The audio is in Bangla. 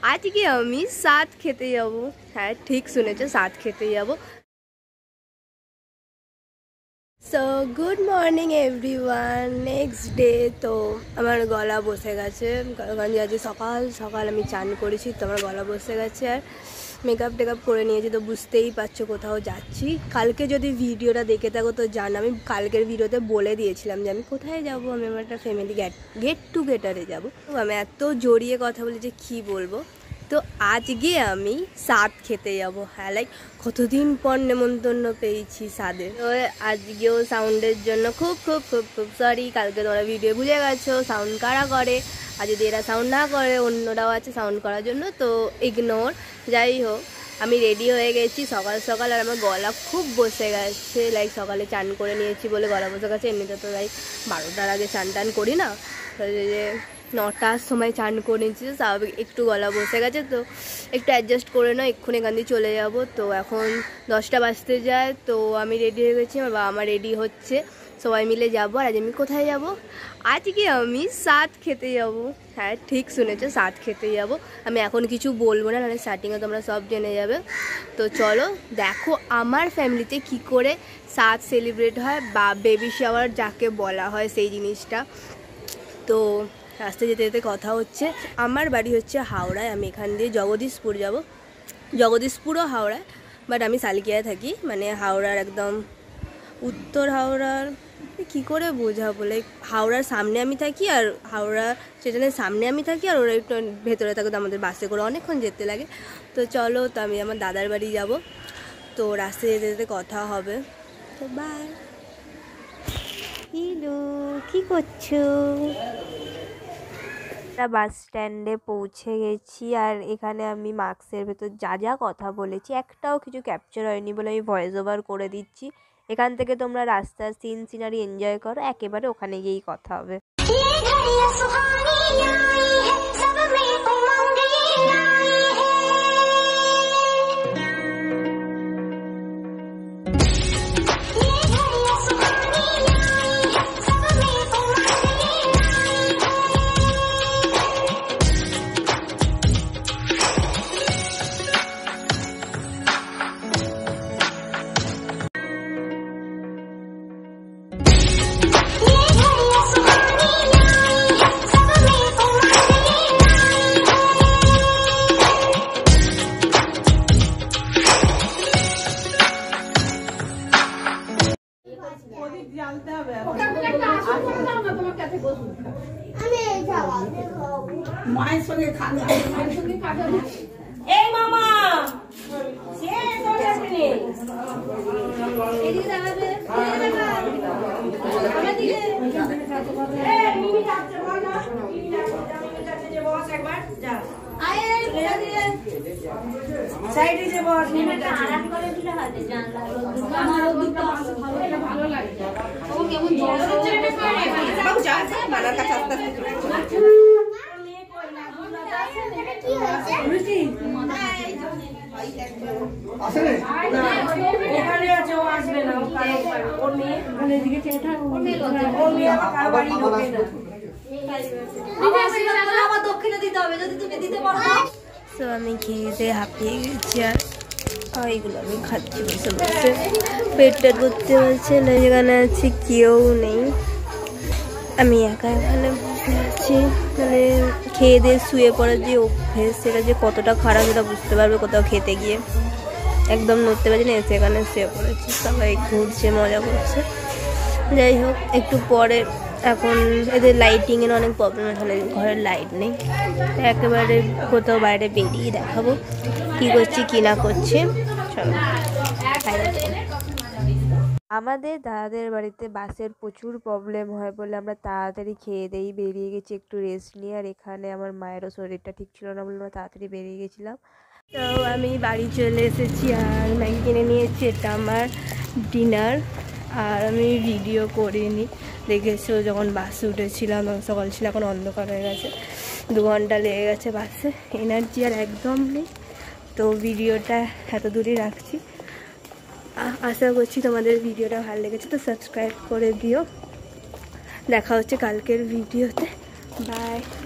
আজকে আমি সাত খেতে যাব। হ্যাঁ ঠিক শুনেছো, সাত খেতে যাব। So good morning everyone, next day. তো আমার গলা বসে গেছে, কারণ আজ সকাল সকাল আমি চান করেছি, তো আমার গলা বসে গেছে। আর মেকআপ টেকআপ করে নিয়েছি, তো বুঝতেই পারছো কোথাও যাচ্ছি। কালকে যদি ভিডিওটা দেখে থাকো তো জানো, আমি কালকের ভিডিওতে বলে দিয়েছিলাম যে আমি কোথায় যাব। আমি আমার একটা ফ্যামিলি গেট টুগেদারে যাবো। তো আমি এত জড়িয়ে কথা বলি যে কী বলবো। তো আজকে আমি সাদ খেতে যাব। হ্যাঁ, লাইক কতদিন পর নেমন্তন্ন পেয়েছি সাদে। তো আজকেও সাউন্ডের জন্য খুব খুব খুব খুব সরি। কালকে তোমরা ভিডিও ভুলে গেছো সাউন্ড কারা করে, আর যদি এরা সাউন্ড না করে অন্যরাও আছে সাউন্ড করার জন্য, তো ইগনোর। যাই হোক, আমি রেডি হয়ে গেছি সকাল সকাল, আর আমার গলা খুব বসে গেছে। লাইক সকালে চান করে নিয়েছি বলে গলা বসে গেছে। এমনিতে তো লাইক 12টার আগে চান টান করি না, যে 9টার সময় চান করে নিয়েছি, স্বাভাবিক একটু গলা বসে গেছে। তো একটু অ্যাডজাস্ট করে নাও, এক্ষুনি এখান দিয়ে চলে যাব। তো এখন 10টা বাজতে যায়, তো আমি রেডি হয়ে গেছি, আমার বাবা মা রেডি হচ্ছে, সবাই মিলে যাবো। আর আজ আমি কোথায় যাব? আজকে আমি সাদ খেতে যাব। হ্যাঁ ঠিক শুনেছো, সাদ খেতে যাব। আমি এখন কিছু বলবো না, মানে স্টার্টিংয়ে তোমরা সব জেনে যাবে। তো চলো দেখো আমার ফ্যামিলিতে কি করে সাদ সেলিব্রেট হয়, বা বেবি শাওয়ার যাকে বলা হয় সেই জিনিসটা। তো রাস্তায় যেতে যেতে কথা হচ্ছে। আমার বাড়ি হচ্ছে হাওড়ায়, আমি এখান দিয়ে জগদীশপুর যাব। জগদীশপুরও হাওড়ায়, বাট আমি শালকিয়ায় থাকি, মানে হাওড়ার একদম উত্তর হাওড়ার। কী করে বোঝাবো, লাইক হাওড়ার সামনে আমি থাকি, আর হাওড়া স্টেশনের সামনে আমি থাকি, আর ওরা একটু ভেতরে থাকে। তো আমাদের বাসে করে অনেকক্ষণ যেতে লাগে। তো চলো, তো আমি আমার দাদার বাড়ি যাব। তো রাস্তায় যেতে যেতে কথা হবে। তো বাই। হ্যালো, কী করছো? বাস স্ট্যান্ডে পৌঁছে গেছি, আর এখানে আমি মাস্কের ভেতর যা যা কথা বলেছি একটাও কিছু ক্যাপচার হয়নি বলে আমি ভয়েস ওভার করে দিচ্ছি। এখান থেকে তোমরা রাস্তার সিনারি এনজয় করো, একেবারে ওখানে গিয়েই কথা হবে। মায়ের সঙ্গে খাবে, এই মামা সে চলে আসেনি, এদিকে দাঁড়াবে, মিমি যাচ্ছে, বলো মিমি যাচ্ছে, যে বস একবার যা আয় সাইডে যে বস মিমিটা আরাম করে দিলে হয় জানলা আমার দুটো ভালো লাগে। ও কেমন জল হচ্ছে রে বাবু যা মানার কাছে আস্তে আস্তে কি হয়েছে রুচি আসলে ওখানে আছে, ও আসবে না, ও কারো ওর মেয়ে ওখানে দিকে চেটা ওর মেয়ে কারো বাড়ি ঢোকে না। আবার দক্ষিণে দিতে হবে যদি তুমি দিতে পারো। তো আমি খেয়ে হাঁপিয়ে গেছি, আর এইগুলো আমি খাচ্ছি বসে বসে, পেটটা করতে পারছে না। যেখানে আছে কেউ নেই, আমি একা এখানে বসে আছি। মানে খেয়ে দিয়ে শুয়ে পড়ার যে অভ্যেস, সেটা যে কতটা খারাপ সেটা বুঝতে পারবে কোথাও খেতে গিয়ে। একদম নড়তে পারছি না, সেখানে শুয়ে পড়েছি, সবাই ঘুরছে মজা করছে। যাই হোক, একটু পরে, এখন এদের লাইটিংয়ের অনেক প্রবলেম, এখানে ঘরের লাইট নেই। একেবারে কোথাও বাইরে বেরিয়ে দেখাবো কী করছি কী না করছি। চলো। আমাদের দাদাদের বাড়িতে বাসের প্রচুর প্রবলেম হয় বলে আমরা তাড়াতাড়ি খেয়ে দেই বেরিয়ে গেছি একটু রেস্ট নিয়ে। আর এখানে আমার মায়েরও শরীরটা ঠিক ছিল না বলে আমরা তাড়াতাড়ি বেরিয়ে গেছিলাম। তো আমি বাড়ি চলে এসেছি, আর ম্যাগি কিনে নিয়েছি, এটা আমার ডিনার। আর আমি ভিডিও করিনি, দেখেছো যখন বাসে উঠেছিলাম সকাল ছিল, এখন অন্ধকার হয়ে গেছে, 2 ঘন্টা লেগে গেছে বাসে, এনার্জি আর একদম নেই। তো ভিডিওটা এত দূরই রাখছি। আশা করছি তোমাদের ভিডিওটা ভালো লেগেছে, তো সাবস্ক্রাইব করে দিও। দেখা হচ্ছে কালকের ভিডিওতে, বাই।